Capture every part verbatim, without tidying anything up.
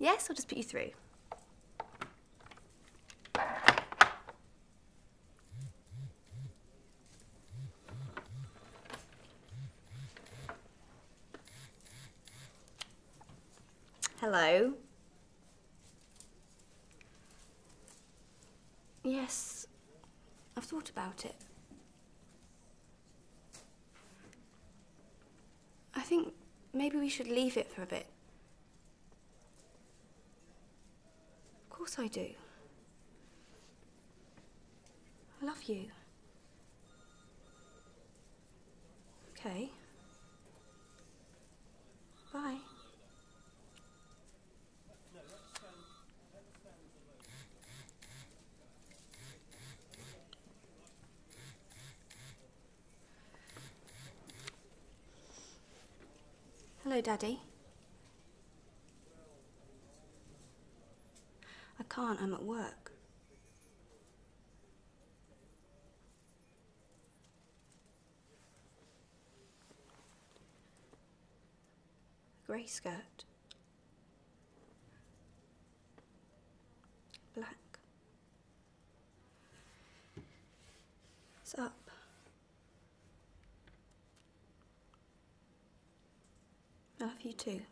Yes, I'll just put you through. Hello. Yes, I've thought about it. I think maybe we should leave it for a bit. Of course I do. I love you. Okay. Bye. Hello, Daddy. I can't, I'm at work. Grey skirt. Black. It's up. I love you too.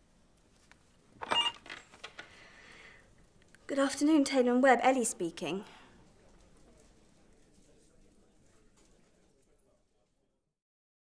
Good afternoon, Taylor and Webb. Ellie speaking.